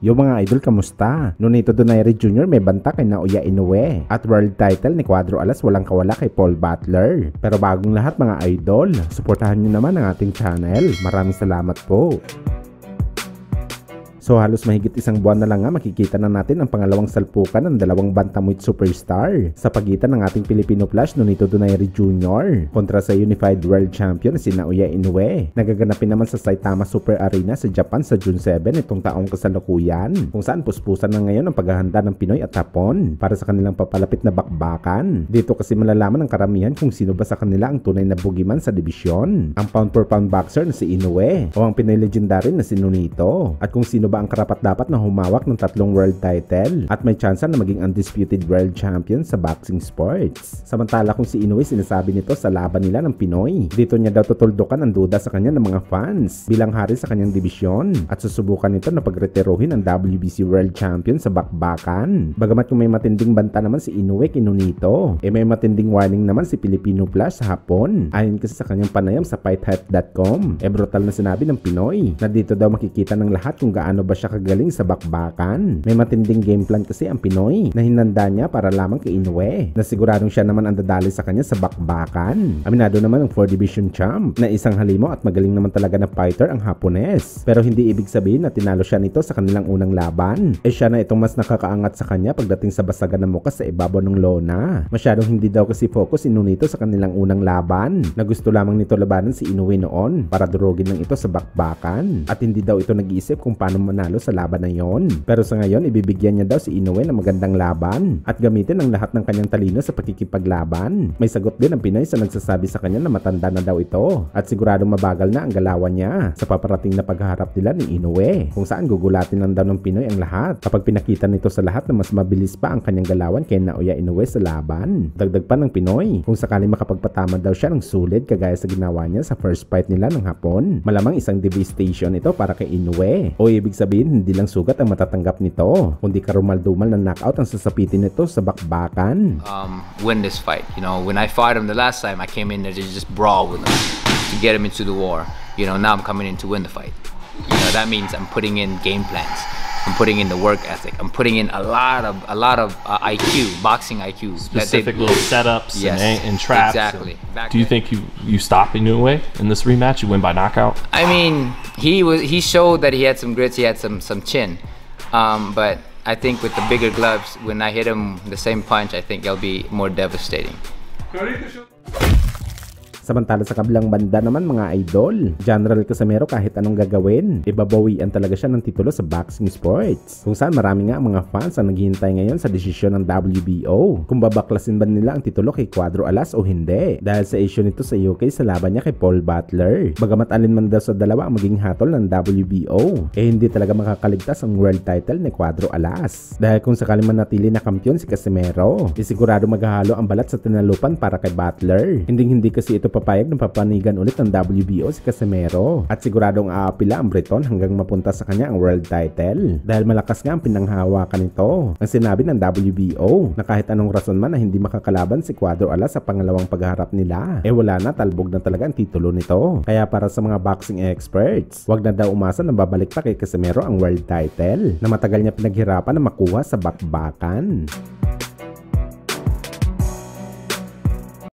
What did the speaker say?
Yung mga idol, kamusta? Nonito Donaire Jr. may banta kay Naoya Inoue. At world title ni Cuadro Alas walang kawala kay Paul Butler. Pero bagong lahat mga idol, suportahan nyo naman ang ating channel. Maraming salamat po. So halos mahigit isang buwan na lang nga makikita na natin ang pangalawang salpukan ng dalawang bantamweight superstar sa pagitan ng ating Filipino Flash Nonito Donaire Jr. kontra sa Unified World Champion na si Naoya Inoue. Nagaganapin naman sa Saitama Super Arena sa Japan sa June 7 itong taong kasalukuyan, kung saan puspusan na ngayon ang paghahanda ng Pinoy at Hapon para sa kanilang papalapit na bakbakan. Dito kasi malalaman ng karamihan kung sino ba sa kanila ang tunay na bugiman sa dibisyon, ang pound for pound boxer na si Inoue o ang Pinoy legendary na si Nonito, at kung sino ba ang karapat-dapat na humawak ng tatlong world title at may tsansa na maging undisputed world champion sa boxing sports. Samantala kung si Inoue, sinasabi nito sa laban nila ng Pinoy, dito niya daw tutuldukan ang duda sa kanya ng mga fans bilang hari sa kanyang dibisyon at susubukan nito na pagretiruhin ang WBC world champion sa bakbakan. Bagamat kung may matinding banta naman si Inoue kay Nonito, may matinding warning naman si Filipino Flash sa Hapon. Ayon kasi sa kanyang panayam sa FightHype.com, brutal na sinabi ng Pinoy na dito daw makikita ng lahat kung gaano ba siya kagaling sa bakbakan. May matinding game plan kasi ang Pinoy na hinanda niya para lamang kay Inoue, na siguradong siya naman ang dadali sa kanya sa bakbakan. Aminado naman ng 4 division champ na isang halimo at magaling naman talaga na fighter ang Hapones. Pero hindi ibig sabihin na tinalo siya nito sa kanilang unang laban. Siya na itong mas nakakaangat sa kanya pagdating sa basagan ng muka sa ibabaw ng lona. Masyadong hindi daw kasi focus si Nonito sa kanilang unang laban, na gusto lamang nito labanan si Inoue noon para durugin lang ito sa bakbakan, at hindi daw ito nag-iisip kung paano manalo sa laban na yon. Pero sa ngayon, ibibigyan niya daw si Inoue ng magandang laban at gamitin ang lahat ng kanyang talino sa pakikipaglaban. May sagot din ang Pinoy sa nagsasabi sa kanya na matanda na daw ito at siguradong mabagal na ang galawan niya sa paparating na pagharap nila ni Inoue, kung saan gugulatin lang daw ng Pinoy ang lahat kapag pinakita nito sa lahat na mas mabilis pa ang kanyang galawan kay Naoya Inoue sa laban. Dagdag pa ng Pinoy, kung sakaling makapagpatama daw siya ng sulit kagaya sa ginawa niya sa first fight nila ng Hapon, malamang isang devastation ito para kay Inoue. O ibig sabihin, hindi lang sugat ang matatanggap nito, kundi karumal-dumal na knockout ang sasapitin nito sa bakbakan. Win this fight. You know, when I fought him the last time, I came in there to just brawl with him, to get him into the war. You know, now I'm coming in to win the fight. You know, that means I'm putting in game plans. I'm putting in the work ethic. I'm putting in a lot of IQ, boxing IQ. Specific little setups, yes, and traps. Exactly. Do you think you stop Inoue in this rematch? You win by knockout? I mean, he showed that he had some grits. He had some chin. But I think with the bigger gloves, when I hit him the same punch, I think it'll be more devastating. Samantala sa kabilang banda naman mga idol, General Casimero kahit anong gagawin, ibabawian talaga siya ng titulo sa boxing sports, kung saan marami nga ang mga fans ang naghihintay ngayon sa desisyon ng WBO kung babaklasin ba nila ang titulo kay Cuadro Alas o hindi, dahil sa issue nito sa UK sa laban niya kay Paul Butler. Bagamat alin man daw sa dalawa ang maging hatol ng WBO, hindi talaga makakaligtas ang world title ni Cuadro Alas, dahil kung sakaling manatili na kampiyon si Casimero, isigurado maghahalo ang balat sa tinalupan para kay Butler. Hindi kasi ito papayag na papanigan ulit ng WBO si Casimero, at siguradong aapila ang Breton hanggang mapunta sa kanya ang world title, dahil malakas nga ang pinanghahawakan nito. Ang sinabi ng WBO na kahit anong rason man na hindi makakalaban si Cuadro Alas sa pangalawang pagharap nila, wala na, talbog na talaga ang titulo nito. Kaya para sa mga boxing experts, wag na daw umasa na babalik pa kay Casimero ang world title na matagal niya pinaghirapan na makuha sa bakbakan.